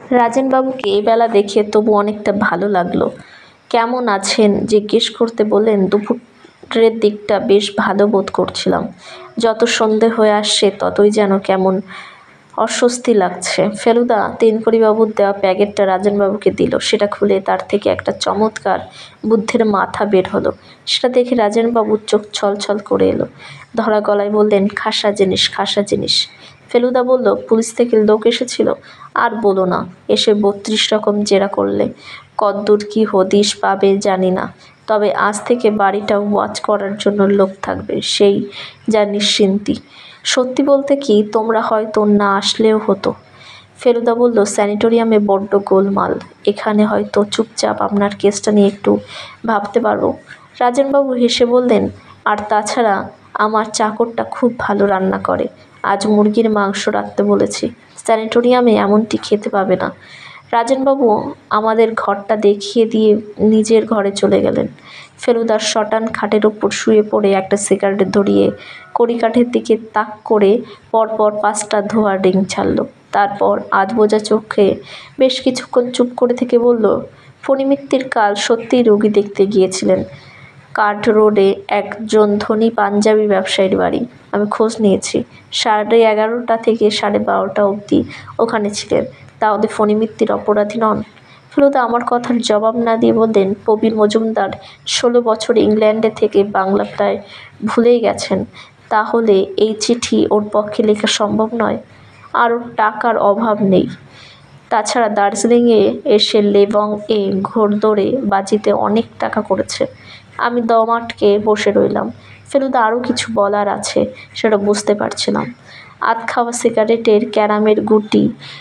রাজেনবাবুকে এবেলা দেখে তবু অনেকটা ভালো লাগলো। কেমন আছেন জিজ্ঞেস করতে বললেন। দুপুরের দিকটা বেশ ভালো বোধ করছিলাম। যত সন্ধে হয়ে আসছে ততই যেন কেমন অস্বস্তি লাগছে। ফেলুদা তিনকড়িবাবুর দেওয়া প্যাকেটটা রাজেনবাবুকে দিল। সেটা খুলে তার থেকে একটা চমৎকার বুদ্ধের মাথা বের হলো। সেটা দেখে রাজেনবাবুর চোখ ছলছল করে এলো। ধরা গলায় বললেন, খাসা জিনিস, খাসা জিনিস। ফেলুদা বলল, পুলিশ থেকে লোক এসেছিল? আর বলো না, এসে 32 রকম জেরা করলে। কদ্দূর কি হদিশ পাবে জানি না, তবে আজ থেকে বাড়িটা ওয়াচ করার জন্য লোক থাকবে, সেই যা নিশ্চিন্তি। সত্যি বলতে কি, তোমরা হয়তো না আসলেও হতো। ফেলুদা বলল, স্যানিটোরিয়ামে বড্ড গোলমাল, এখানে হয়তো চুপচাপ আপনার কেসটা নিয়ে একটু ভাবতে পারবো। রাজেনবাবু হেসে বললেন, আর তাছাড়া আমার চাকরটা খুব ভালো রান্না করে। আজ মুরগির মাংস রাখতে বলেছি, স্যানিটোরিয়ামে এমনটি খেতে পাবে না। রাজেনবাবু আমাদের ঘরটা দেখিয়ে দিয়ে নিজের ঘরে চলে গেলেন। ফেলুদার শটান খাটের ওপর শুয়ে পড়ে একটা সিগারেট ধরিয়ে কড়িকাঠের দিকে তাক করে পরপর 5টা ধোয়া রিং ছাড়ল। তারপর আধবোজা চোখে বেশ কিছুক্ষণ চুপ করে থেকে বলল, ফণিমিত্তির কাল সত্যিই রোগী দেখতে গিয়েছিলেন কার্ড রোডে একজন ধনী পাঞ্জাবি ব্যবসায়ীর বাড়ি। আমি খোঁজ নিয়েছি, 11:30 থেকে 12:30 অবধি ওখানে ছিলেন। তাহলে ফণিমিত্তির অপরাধী নন? ফেলুদা আমার কথার জবাব না দিয়ে বললেন, প্রবীর মজুমদার 16 বছর ইংল্যান্ডে থেকে বাংলা প্রায় ভুলেই গেছেন। তাহলে এই চিঠি ওর পক্ষে লেখা সম্ভব নয়। আর ওর টাকার অভাব নেই। তাছাড়া দার্জিলিংয়ে এসে লেবং এ ঘোড়দৌড়ে বাজিতে অনেক টাকা করেছে। আমি দম আটকে বসে রইলাম। ফেলুদা আরও কিছু বলার আছে, সেটা বুঝতে পারছিলাম। আধ খাওয়া সিগারেটের ক্যারামের গুটি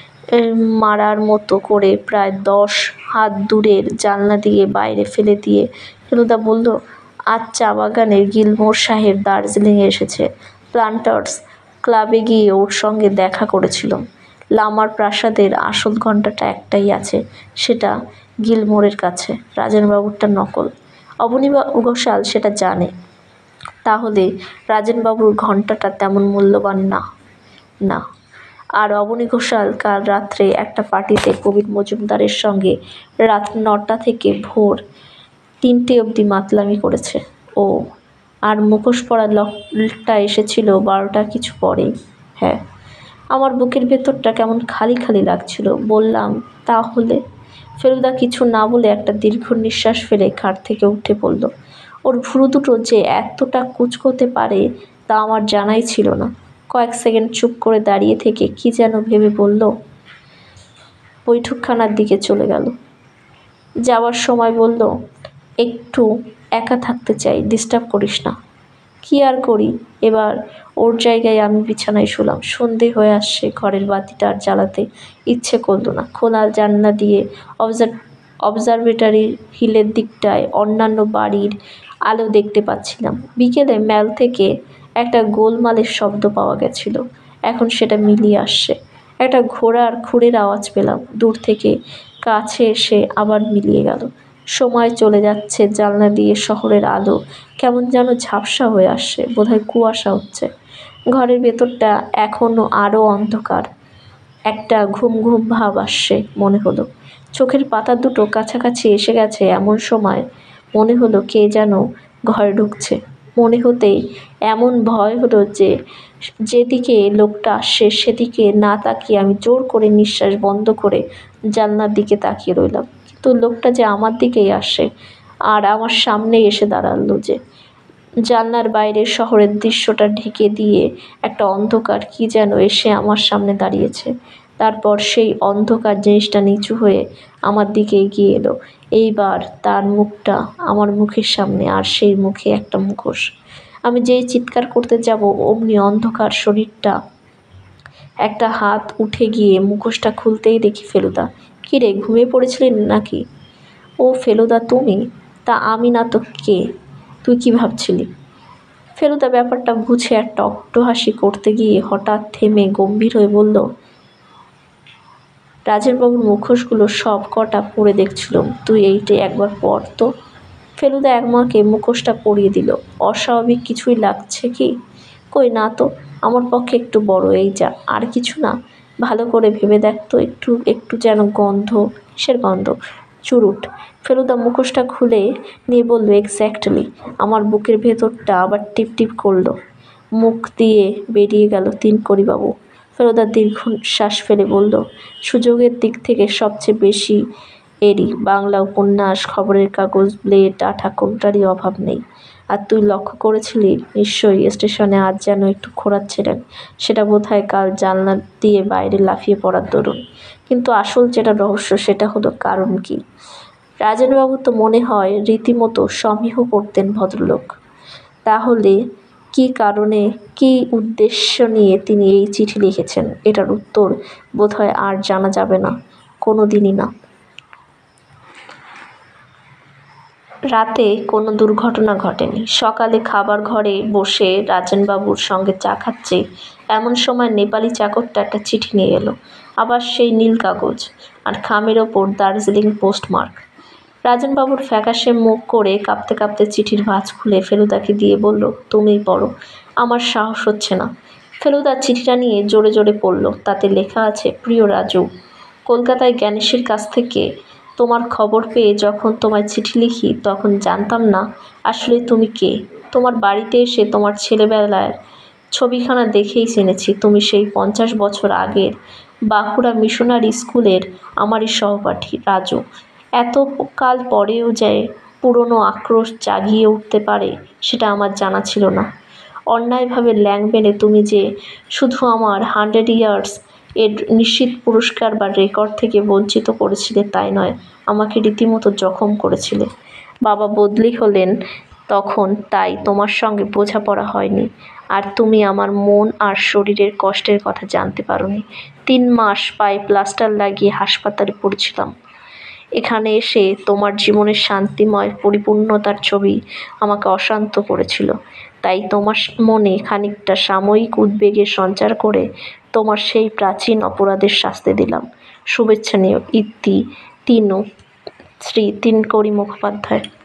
মারার মতো করে প্রায় 10 হাত দূরের জানলা দিয়ে বাইরে ফেলে দিয়ে ফেলুদা বলল, আজ চা বাগানের গিলমোর সাহেব দার্জিলিংয়ে এসেছে। প্লান্টার্স ক্লাবে গিয়ে ওর সঙ্গে দেখা করেছিলাম। লামার প্রাসাদের আসল ঘণ্টাটা একটাই আছে, সেটা গিলমোরের কাছে, রাজেনবাবুরটা নকল। অবনী ঘোষাল সেটা জানে। তাহলে রাজেনবাবুর ঘণ্টাটা তেমন মূল্যবান না। না। আর অবনী ঘোষাল কাল রাত্রে একটা পার্টিতে প্রবীর মজুমদারের সঙ্গে রাত 9টা থেকে ভোর 3টে অবধি মাতলামি করেছে। ও, আর মুখোশ পরা লোকটা এসেছিল 12টা কিছু পরেই। হ্যাঁ। আমার বুকের ভেতরটা কেমন খালি খালি লাগছিল। বললাম, তাহলে? ফেলুদা কিছু না বলে একটা দীর্ঘ নিঃশ্বাস ফেলে খাট থেকে উঠে পড়ল। ওর ভুরু দুটো যে এতটা কুঁচকোতে পারে তা আমার জানাই ছিল না। কয়েক সেকেন্ড চুপ করে দাঁড়িয়ে থেকে কি যেন ভেবে বলল, বৈঠকখানার দিকে চলে গেল। যাওয়ার সময় বলল, একটু একা থাকতে চাই, ডিস্টার্ব করিস না। কি আর করি, এবার ওর জায়গায় আমি বিছানায় শুলাম। সন্ধে হয়ে আসছে, ঘরের বাতিটা আর জ্বালাতে ইচ্ছে করলো না। খোলা জানলা দিয়ে অবজারভেটরি হিলের দিকটায় অন্যান্য বাড়ির আলো দেখতে পাচ্ছিলাম। বিকেলে ম্যাল থেকে একটা গোলমালের শব্দ পাওয়া গেছিল, এখন সেটা মিলিয়ে আসছে। একটা ঘোড়ার খুরের আওয়াজ পেলাম দূর থেকে, কাছে এসে আবার মিলিয়ে গেল। সময় চলে যাচ্ছে, জানলা দিয়ে শহরের আলো কেমন যেন ঝাপসা হয়ে আসছে, বোধহয় কুয়াশা হচ্ছে। ঘরের ভেতরটা এখনও আরও অন্ধকার। একটা ঘুম ঘুম ভাব আসছে মনে হলো। চোখের পাতা দুটো কাছাকাছি এসে গেছে এমন সময় মনে হলো কে যেন ঘরে ঢুকছে। মনে হতেই এমন ভয় হলো যে যেদিকে লোকটা আসছে সেদিকে না তাকিয়ে আমি জোর করে নিঃশ্বাস বন্ধ করে জানলার দিকে তাকিয়ে রইলাম। কিন্তু লোকটা যে আমার দিকেই আসছে, আর আমার সামনেই এসে দাঁড়ালো। যে জানলার বাইরে শহরের দৃশ্যটা ঢেকে দিয়ে একটা অন্ধকার কি যেন এসে আমার সামনে দাঁড়িয়েছে। তারপর সেই অন্ধকার জিনিসটা নিচু হয়ে আমার দিকে এগিয়ে এলো। এইবার তার মুখটা আমার মুখের সামনে, আর সেই মুখে একটা মুখোশ। আমি যেই চিৎকার করতে যাব অমনি অন্ধকার শরীরটা একটা হাত উঠে গিয়ে মুখোশটা খুলতেই দেখি ফেলুদা। কী রে, ঘুমিয়ে পড়েছিলেন নাকি? ও ফেলুদা তুমি? তা আমি না তো কে? তুই কি ভাবছিলি? ফেলুদা ব্যাপারটা বুঝে একটা অট্টহাসি করতে গিয়ে হঠাৎ থেমে গম্ভীর হয়ে বলল, রাজেনবাবুর মুখোশগুলো সব কটা পরে দেখছিলুম, তুই এইটে একবার পর তো। ফেলুদা একমাকে মুখোশটা পরিয়ে দিল। অস্বাভাবিক কিছুই লাগছে কি? কই না তো, আমার পক্ষে একটু বড়, এই যা, আর কিছু না। ভালো করে ভেবে দেখতো, একটু একটু যেন গন্ধ। কিসের গন্ধ? চুরুট। ফেলুদা মুখোশটা খুলে নিয়ে বলল, এক্স্যাক্টলি। আমার বুকের ভেতরটা আবার টিপ টিপ করলো। মুখ দিয়ে বেরিয়ে গেল, ৩ বাবু। ফেলুদা দীর্ঘশ্বাস ফেলে বলল, সুযোগের দিক থেকে সবচেয়ে বেশি এরই। বাংলা উপন্যাস, খবরের কাগজ, ব্লেড, আঠা কোনটারই অভাব নেই। আর তুই লক্ষ্য করেছিলি নিশ্চয়ই, স্টেশনে আজ যেন একটু খোঁড়াচ্ছিলেন। সেটা বোধহয় কাল জানলা দিয়ে বাইরে লাফিয়ে পড়ার দরুন। কিন্তু আসল যেটা রহস্য সেটা হলো কারণ কি? রাজেনবাবু তো মনে হয় রীতিমতো সমীহ করতেন ভদ্রলোক। তাহলে কী কারণে, কী উদ্দেশ্য নিয়ে তিনি এই চিঠি লিখেছেন, এটার উত্তর বোধহয় আর জানা যাবে না, কোনো দিনই না। রাতে কোনো দুর্ঘটনা ঘটেনি। সকালে খাবার ঘরে বসে রাজেনবাবুর সঙ্গে চা খাচ্ছে এমন সময় নেপালি চাকরটা একটা চিঠি নিয়ে এলো। আবার সেই নীল কাগজ, আর খামের ওপর দার্জিলিং পোস্টমার্ক। রাজেনবাবুর ফ্যাকাশে মুখ করে কাঁপতে কাঁপতে চিঠির ভাঁজ খুলে ফেলুদাকে দিয়ে বলল, তুমিই পড়ো। আমার সাহস হচ্ছে না। ফেলুদা চিঠিটা নিয়ে জোরে জোরে পড়ল। তাতে লেখা আছে, প্রিয় রাজু, কলকাতায় জ্ঞানেশের কাছ থেকে তোমার খবর পেয়ে যখন তোমায় চিঠি লিখি তখন জানতাম না আসলে তুমি কে। তোমার বাড়িতে এসে তোমার ছেলেবেলার ছবিখানা দেখেই চিনেছি। তুমি সেই 50 বছর আগের বাঁকুড়া মিশনারি স্কুলের আমারই সহপাঠী রাজু। এত কাল পরেও যে পুরনো আক্রোশ জাগিয়ে উঠতে পারে সেটা আমার জানা ছিল না। অন্যায়ভাবে ল্যাং মেরে তুমি যে শুধু আমার 100 ইয়ার্স এর নিশ্চিত পুরস্কার বা রেকর্ড থেকে বঞ্চিত করেছিলে তাই নয়, আমাকে রীতিমতো জখম করেছিলে। বাবা বদলি হলেন তখন, তাই তোমার সঙ্গে বোঝাপড়া হয়নি। আর তুমি আমার মন আর শরীরের কষ্টের কথা জানতে পারোনি। 3 মাস পায়ে প্লাস্টার লাগিয়ে হাসপাতালে পড়েছিলাম। এখানে এসে তোমার জীবনের শান্তিময় পরিপূর্ণতার ছবি আমাকে অশান্ত করেছিল। তাই তোমার মনে খানিকটা সাময়িক উদ্বেগের সঞ্চার করে তোমার সেই প্রাচীন অপরাধের শাস্তি দিলাম। শুভেচ্ছা নিও, ইতি তিনু, শ্রী তিনকড়ি মুখোপাধ্যায়।